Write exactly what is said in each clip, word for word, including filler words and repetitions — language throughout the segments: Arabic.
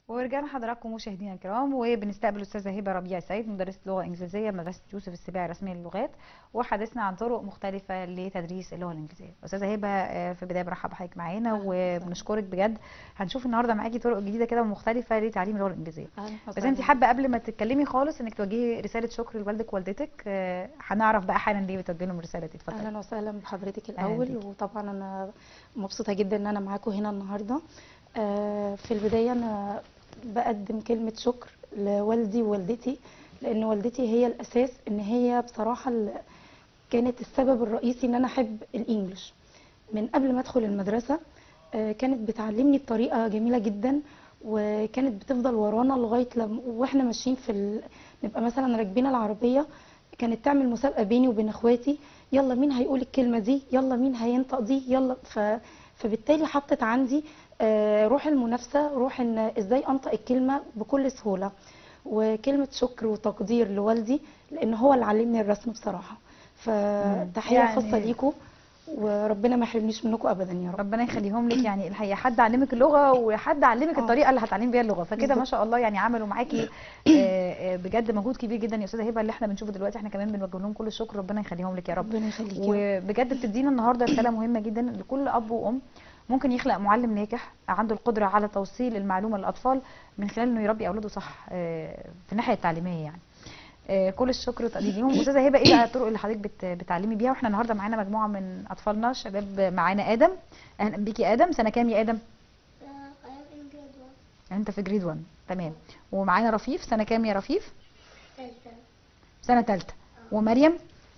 ورجعنا حضراتكم مشاهدينا الكرام، وبنستقبل استاذه هبه ربيع سعيد، مدرسه لغه انجليزيه بمدرسه يوسف السباعي الرسميه للغات، وحدثنا عن طرق مختلفه لتدريس اللغه الانجليزيه. استاذه هبه، آه، في البدايه برحب بحضرتك معانا وبنشكرك بجد. هنشوف النهارده معاكي طرق جديده كده ومختلفه لتعليم اللغه الانجليزيه. بس انت حابه قبل ما تتكلمي خالص انك توجهي رساله شكر لوالدك ووالدتك، آه، هنعرف بقى حالا ليه بتوجهي لهم الرساله دي. اتفضلي. اهلا وسهلا بحضرتك الاول، وطبعا انا مبسوطه جدا ان انا معاكم هنا النهارده. آه، في البدايه انا بقدم كلمه شكر لوالدي ووالدتي، لان والدتي هي الاساس، ان هي بصراحه كانت السبب الرئيسي ان انا احب الانجليش من قبل ما ادخل المدرسه. آه، كانت بتعلمني بطريقه جميله جدا، وكانت بتفضل ورانا لغايه لما واحنا ماشيين في ال... نبقى مثلا راكبين العربيه، كانت تعمل مسابقه بيني وبين اخواتي، يلا مين هيقول الكلمه دي، يلا مين هينطق دي، يلا ف... فبالتالي حطت عندي آه، روح المنافسه، روح ان ازاي انطق الكلمه بكل سهوله. وكلمه شكر وتقدير لوالدي، لان هو اللي علمني الرسم بصراحه. فتحيه يعني خاصه ليكم، وربنا ما يحرمنيش منكم ابدا يا رب. ربنا يخليهم لك. يعني الحقيقه حد علمك اللغه وحد علمك الطريقه اللي هتعلمي بيها اللغه، فكده ما شاء الله يعني عملوا معاكي بجد مجهود كبير جدا يا استاذه هبه. اللي احنا بنشوفه دلوقتي احنا كمان بنوجه لهم كل الشكر، ربنا يخليهم لك يا رب. ربنا يخليك. وبجد بتدينا النهارده رساله مهمه جدا لكل اب وام ممكن يخلق معلم ناجح عنده القدره على توصيل المعلومه للاطفال من خلال انه يربي اولاده صح في الناحيه التعليميه. يعني كل الشكر وتقدير ليهم. استاذه هبه، ايه بقى الطرق اللي حضرتك بت بتعلمي بيها؟ واحنا النهارده معانا مجموعه من اطفالنا شباب. معانا ادم. اهلا بيكي ادم. سنه كام يا ادم؟ انت في جريد واحد. تمام. ومعانا رفيف. سنه كام يا رفيف؟ ثالثه. سنه ثالثه. ومريم؟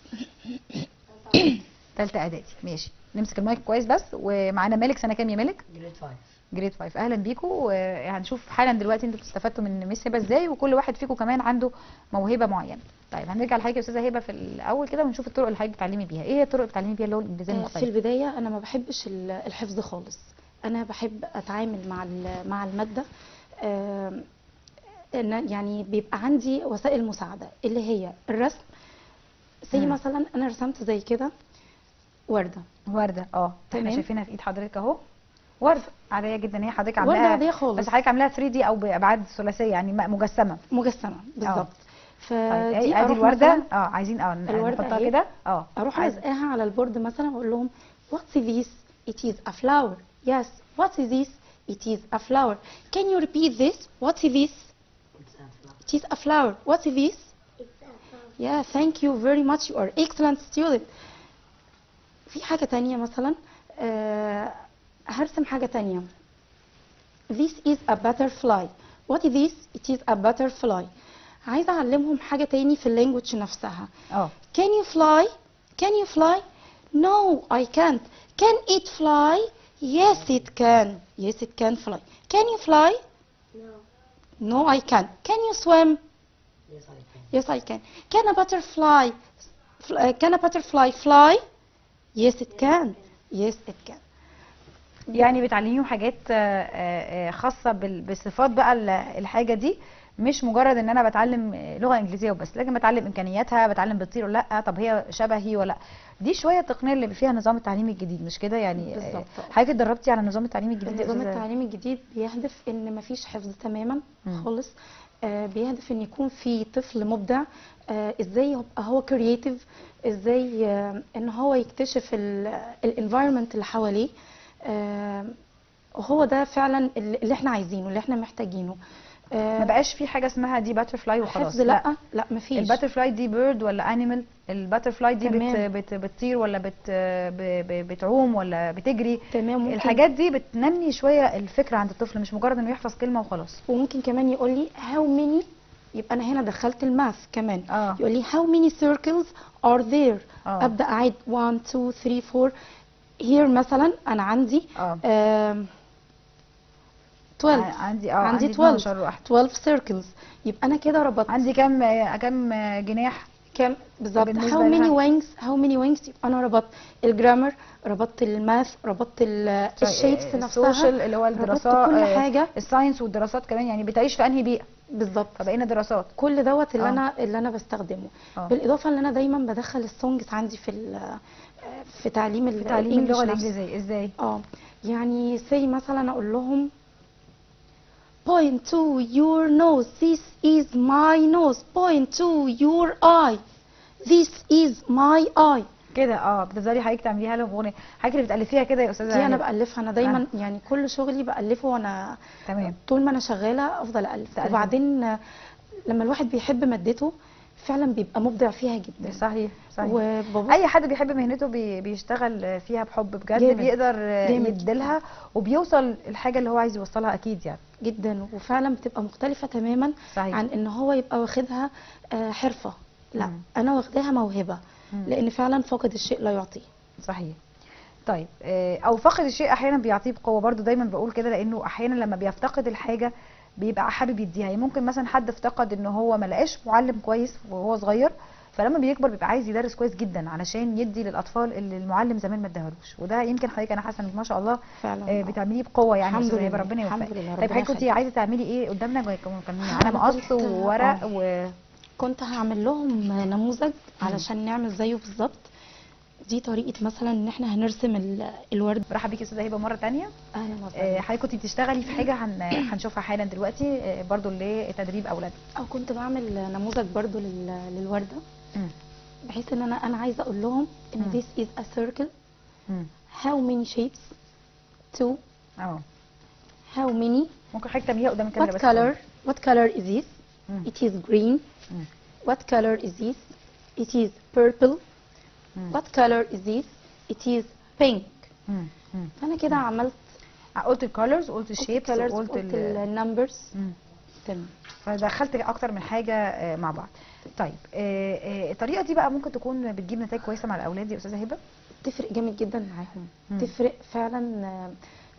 ثالثه اعدادي. ماشي، نمسك المايك كويس بس. ومعانا مالك. سنه كام يا مالك؟ جريد خمسة. جريد خمسة. اهلا بيكم. وهنشوف حالا دلوقتي انتوا بتستفادوا من ميس هبه ازاي، وكل واحد فيكم كمان عنده موهبه معينه. طيب هنرجع لحضرتك يا استاذه هبه في الاول كده ونشوف الطرق اللي حضرتك بتعلمي بيها. ايه هي الطرق اللي بتعلمي بيها اللغه الانجليزيه المختلفه؟ في البدايه انا ما بحبش الحفظ خالص، انا بحب اتعامل مع مع الماده. آه يعني بيبقى عندي وسائل مساعده اللي هي الرسم. زي مثلا انا رسمت زي كده ورده. ورده اه احنا شايفينها في ايد حضرتك اهو. ورده عاديه جدا، هي حضرتك عاملاها ورده عاديه خالص، بس حضرتك عاملاها ثري دي او بابعاد ثلاثيه، يعني مجسمه. مجسمه بالظبط. فدي ادي الورده. اه عايزين اه نحطها كده. اه اروح الزقها على البورد مثلا واقول لهم what's this? It is a flower. Yes. What is this? It is a flower. Can you repeat this? What is this? It is a flower. What is this? It's a flower. Yeah, thank you very much. You are excellent student. في حاجة تانية مثلا، آه هرسم حاجة تانية. This is a butterfly. What is this? It is a butterfly. عايزة أعلمهم حاجة تاني في اللانجوج نفسها. اه Can you fly? Can you fly? No, I can't. Can it fly? Yes, it can. Yes, it can fly. Can you fly? No. No, I can't. Can you swim? Yes, I can. Yes, I can. Can a butterfly? Can a butterfly fly? Yes, it can. Yes, it can. يعني بتعلميهم حاجات خاصه بصفات بقى الحاجه دي، مش مجرد ان انا بتعلم لغه انجليزيه وبس، لكن بتعلم امكانياتها، بتعلم بتطير ولا لا، طب هي شبهي ولا. دي شويه التقنيه اللي فيها النظام التعليمي الجديد، مش كده؟ يعني بالظبط. حضرتك اتدربتي على النظام التعليمي الجديد؟ النظام التعليمي الجديد بيهدف ان مفيش حفظ تماما خالص. آه بيهدف ان يكون في طفل مبدع، آه ازاي يبقى هو كرييتيف، ازاي آه ان هو يكتشف الانفايرمنت اللي حواليه. آه وهو ده فعلا اللي احنا عايزينه، اللي احنا محتاجينه. ما بقاش في حاجه اسمها دي باترفلاي وخلاص. لا لا, لا مفيش. الباترفلاي دي بيرد ولا انيمال؟ الباترفلاي دي بت بت بتطير ولا بت بتعوم ولا بتجري؟ تمام. ممكن الحاجات دي بتنمي شويه الفكره عند الطفل، مش مجرد انه يحفظ كلمه وخلاص. وممكن كمان يقول لي هاو ميني، يبقى انا هنا دخلت الماث كمان. آه. يقول لي هاو ميني سيركلز ار ذير. آه. ابدا اعد واحد اتنين تلاتة اربعة. هير مثلا انا عندي اه آه اثناشر. عندي اه عندي اتناشر اتناشر سيركلز. يبقى انا كده ربطت. عندي كام كام جناح؟ كام بالظبط؟ هاو ميني وينجز. هاو ميني وينجز. يبقى انا ربطت الجرامر، ربطت الماث، ربطت الشيبس نفسها، السوشيال اللي هو الدراسات، كل حاجه، الساينس والدراسات كمان. يعني بتعيش في انهي بيئه بالظبط؟ فبقينا دراسات. كل دوت اللي أوه. انا اللي انا بستخدمه. أوه. بالاضافه ان انا دايما بدخل السونجز عندي في في تعليم في تعليم اللغه الانجليزيه. ازاي؟ اه يعني سي مثلا اقول لهم point to your nose, this is my nose. Point to your eye, this is my eye. كده اه بتفضلي حضرتك تعمليها لهم اغنيه، حضرتك اللي بتالفيها كده يا استاذه دي انا هبة؟ بالفها انا دايما آه. يعني كل شغلي بالفه وانا تمام طول ما انا شغاله افضل الف. تألفي. وبعدين آه، لما الواحد بيحب مادته فعلا بيبقى مبدع فيها جدا. صحيح صحيح. وبابا اي حد بيحب مهنته بي بيشتغل فيها بحب بجد، جامد. بيقدر جامد. يديلها وبيوصل الحاجه اللي هو عايز يوصلها اكيد يعني. جدا، وفعلا بتبقى مختلفه تماما صحيح. عن ان هو يبقى واخدها آه، حرفه. لا مم. انا واخداها موهبه، مم. لان فعلا فاقد الشيء لا يعطيه. صحيح. طيب آه، او فقد الشيء احيانا بيعطيه بقوه، برضو دايما بقول كده، لانه احيانا لما بيفتقد الحاجه بيبقى حابب يديها. يعني ممكن مثلا حد افتقد ان هو ما لقاش معلم كويس وهو صغير، فلما بيكبر بيبقى عايز يدرس كويس جدا علشان يدي للاطفال اللي المعلم زمان ما اداهالوش، وده يمكن حضرتك انا حاسه انك ما شاء الله فعلا آه، بتعمليه بقوه يعني. الحمد أستاذة هبة، لله. ربنا الحمد يوفقك. لله، طيب ربنا حضرتك كنت يخليك. عايزه تعملي ايه قدامنا؟ كان كان معانا أنا مقص كنت- وورق آه. و كنت هعمل لهم نموذج علشان نعمل زيه بالظبط. دي طريقه مثلا ان احنا هنرسم ال- الورد. برحب بيكي يا استاذه هبه مره ثانيه. اهلا وسهلا. حضرتك كنت بتشتغلي في حاجه هن... هنشوفها حالا دلوقتي آه، برضو لتدريب اولادنا. او كنت بعمل نموذج برضو لل- للورده، مم. بحيث ان انا انا عايزه اقول لهم ان مم. this is a circle, مم. how many shapes, two, اه how many, ممكن حضرتك تعمليها قدام الكاميرا what بس. color, what color is this, مم. it is green, مم. what color is this, it is purple, مم. what color is this, it is pink. مم. مم. فانا كده عملت قلت الكولرز وقلت الشيبس colors وقلت وقلت ال... النمبرز. مم. تمام. فدخلت اكتر من حاجه آه، مع بعض. طيب آه، آه، الطريقه دي بقى ممكن تكون بتجيب نتائج كويسه مع الاولاد يا استاذه هبه؟ تفرق جامد جدا معاهم. مم. تفرق فعلا آه،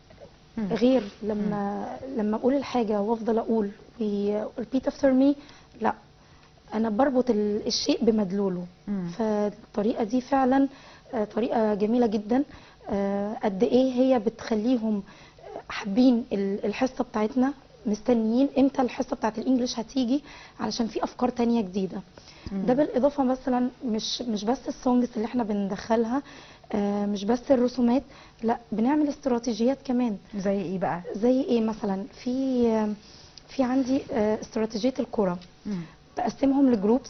مم. غير لما لما اقول الحاجه وافضل اقول repeat after me. لا، انا بربط ال- الشيء بمدلوله. مم. فالطريقه دي فعلا آه، طريقه جميله جدا. آه، قد ايه هي بتخليهم حابين ال- الحصه بتاعتنا، مستنيين امتى الحصه بتاعت الانجليش هتيجي علشان في افكار تانية جديده. مم. ده بالاضافه مثلا مش مش بس السونجز اللي احنا بندخلها، آه، مش بس الرسومات، لا بنعمل استراتيجيات كمان. زي ايه بقى؟ زي ايه مثلا؟ في آه، في عندي آه، استراتيجيه الكره. مم. بقسمهم لجروبس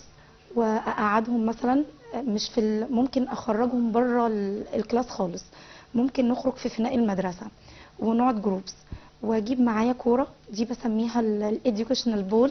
واقعدهم مثلا، آه، مش في ال- ممكن اخرجهم بره ال- الكلاس خالص. ممكن نخرج في فناء المدرسه ونقعد جروبس، واجيب معايا كوره، دي بسميها الاديوكيشنال بول.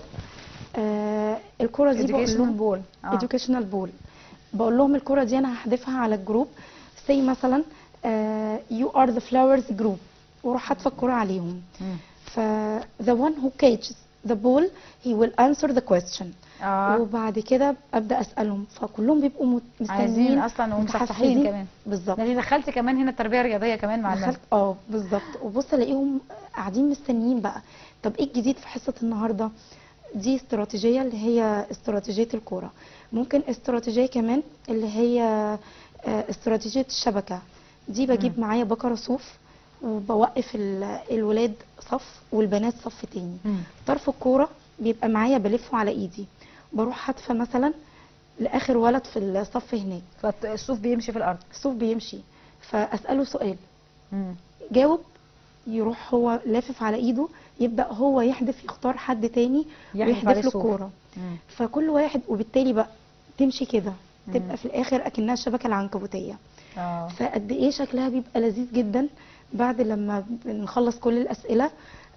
آه الكوره دي بقول educational لهم بول. اه educational بول. بقول لهم الكوره دي انا هحذفها على الجروب، زي مثلا آه you are the flowers group، واروح حادفه الكوره عليهم. مم. ف the one who catches the ball he will answer the question. اه وبعد كده ابدا اسالهم، فكلهم بيبقوا مت- عايزين مستنيين اصلا ومصحصحين متحفزين. كمان. بالظبط. ده اللي دخلت كمان هنا التربيه الرياضيه كمان مع دخلت الناس. اه بالظبط. وبص الاقيهم قاعدين مستنيين بقى، طب ايه الجديد في حصه النهارده؟ دي استراتيجيه اللي هي استراتيجيه الكوره. ممكن استراتيجيه كمان اللي هي آه، استراتيجيه الشبكه. دي بجيب مم. معايا بكره صوف، وبوقف ال- الولاد صف والبنات صف تاني. مم. طرف الكوره بيبقى معايا بلفه على ايدي، بروح حادفه مثلا لاخر ولد في الصف هناك. فالصوف بيمشي في الارض. الصوف بيمشي، فاساله سؤال، مم. جاوب، يروح هو لافف على ايده، يبدا هو يحدف، يختار حد تاني يحدف عليه ويحدف له الصوف. الكوره. مم. فكل واحد، وبالتالي بقى تمشي كده، مم. تبقى في الاخر اكنها الشبكه العنكبوتيه. اه فقد ايه شكلها بيبقى لذيذ جدا بعد لما بنخلص كل الاسئله،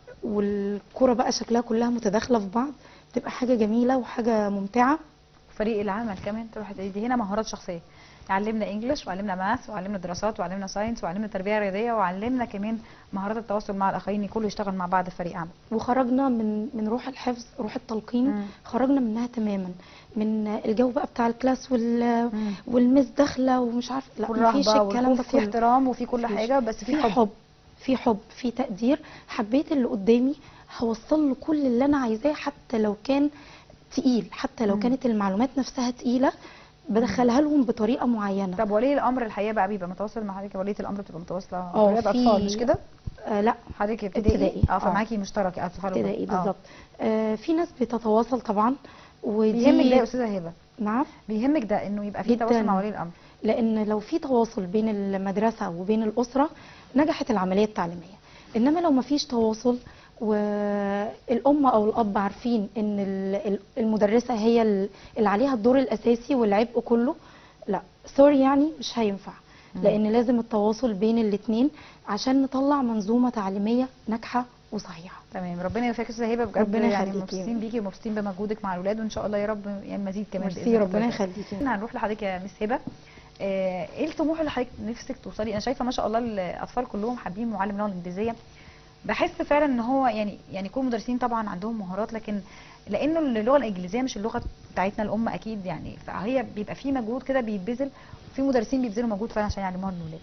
والكوره بقى شكلها كلها متداخله في بعض، تبقى حاجه جميله وحاجه ممتعه. فريق العمل كمان تروح دي هنا مهارات شخصيه. علمنا انجلش وعلمنا ماث وعلمنا دراسات وعلمنا ساينس وعلمنا تربيه رياضيه وعلمنا كمان مهارات التواصل مع الاخرين، كله يشتغل مع بعض في فريق عمل. وخرجنا من من روح الحفظ، روح التلقين، مم. خرجنا منها تماما، من الجو بقى بتاع الكلاس وال مم. والمس داخله ومش عارف، لا مفيش والرهبه الكلام ده والخوف، في كله. احترام وفي كل مفيش. حاجه، بس في في حب. حب، في حب، في تقدير. حبيت اللي قدامي هوصل له كل اللي انا عايزاه، حتى لو كان تقيل، حتى لو مم. كانت المعلومات نفسها تقيله، بدخلها لهم بطريقه معينه. طب ولي الامر الحقيقه بقى بيبقى متواصل مع حضرتك؟ وليه الامر بتبقى متواصله؟ اه، ولاد في- اطفال مش كده؟ آه لا، حضرتك ابتدائي. ابتدائي. اه اه. فمعاكي مشترك اطفال وولاد. ابتدائي آه. بالظبط. آه في ناس بتتواصل طبعا، ودي بيهمك ده يا استاذه هبه؟ نعم، بيهمك ده انه يبقى في جداً. تواصل مع ولي الامر؟ لان لو في تواصل بين المدرسه وبين الاسره نجحت العمليه التعليميه. انما لو ما فيش تواصل والام او الاب عارفين ان ال- المدرسه هي ال- اللي عليها الدور الاساسي والعبء كله، لا سوري يعني مش هينفع. مم. لان لازم التواصل بين الاثنين عشان نطلع منظومه تعليميه ناجحه وصحيحه. تمام، ربنا يوفقك يا استاذه هبه بجد، ربنا يعني يخليكي. مبسوطين بيكي ومبسوطين بمجهودك مع الاولاد، وان شاء الله يا رب يعني مزيد كمان ميرسي، بإذن الله. ربنا يخليكي. احنا هنروح لحضرتك يا مس هبه. آه، ايه الطموح اللي حضرتك نفسك توصلي؟ انا شايفه ما شاء الله الاطفال كلهم حابين معلم اللغه الانجليزيه. بحس فعلا ان هو يعني يعني يكون مدرسين طبعا عندهم مهارات، لكن لانه اللغه الانجليزيه مش اللغه بتاعتنا الام اكيد، يعني فهي بيبقى في مجهود كده بيتبذل، في مدرسين بيبذلوا مجهود فعلا عشان يعلموها للاولاد.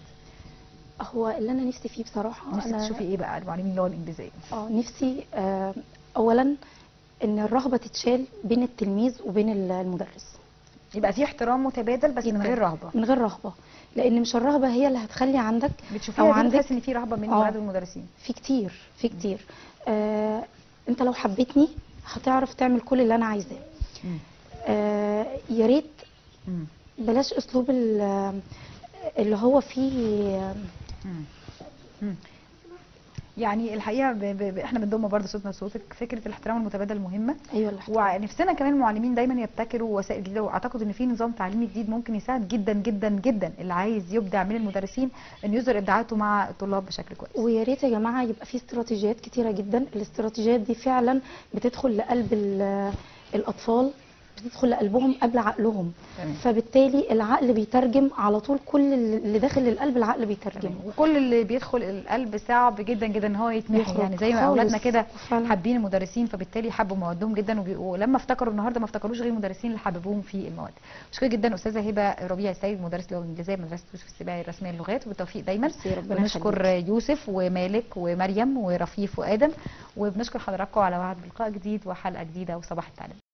هو اللي انا نفسي فيه بصراحه، نفسك انا تشوفي ايه بقى المعلمين اللغه الانجليزيه؟ اه نفسي آه اولا ان الرهبه تتشال بين التلميذ وبين ال- المدرس. يبقى في احترام متبادل بس من جداً. غير رهبه. من غير رهبه، لان مش الرهبه هي اللي هتخلي عندك بتشوفيها او دي عندك بتحسي ان في رهبه بين آه. الولاد والمدرسين؟ في كتير في كتير آه انت لو حبيتني هتعرف تعمل كل اللي انا عايزاه. مم. آه يا ريت مم. بلاش اسلوب ال- اللي هو فيه. مم. مم. يعني الحقيقه ب... ب... ب- احنا بنضم برضه صوتنا لصوتك، فكره الاحترام المتبادل مهمه، ايوه الاحترام. ونفسنا كمان المعلمين دايما يبتكروا وسائل جديده، واعتقد ان في نظام تعليمي جديد ممكن يساعد جدا جدا جدا اللي عايز يبدع من المدرسين ان يظهر ابداعاته مع الطلاب بشكل كويس. ويا ريت يا جماعه يبقى في استراتيجيات كتيره جدا، الاستراتيجيات دي فعلا بتدخل لقلب ال- الاطفال، بتدخل لقلبهم قبل عقلهم. تمام. فبالتالي العقل بيترجم على طول، كل اللي داخل القلب العقل بيترجمه. تمام. وكل اللي بيدخل القلب صعب جدا جدا ان هو يتمحي، يخرج يعني زي ما خالص. اولادنا كده فعلا. حابين المدرسين فبالتالي حبوا موادهم جدا، وبي- ولما افتكروا النهارده ما افتكروش غير المدرسين اللي حببوهم في المواد. شكرا جدا استاذه هبه ربيع السيد، مدرس اللغه الانجليزيه بمدرسه يوسف السباعي الرسميه للغات، وبالتوفيق دايما. ميرسي، ربنا بنشكر يوسف ومالك ومريم ورفيف وادم، وبنشكر حضراتكم على وعد بلقاء جديد وحلقه جديده وصباح التعليم.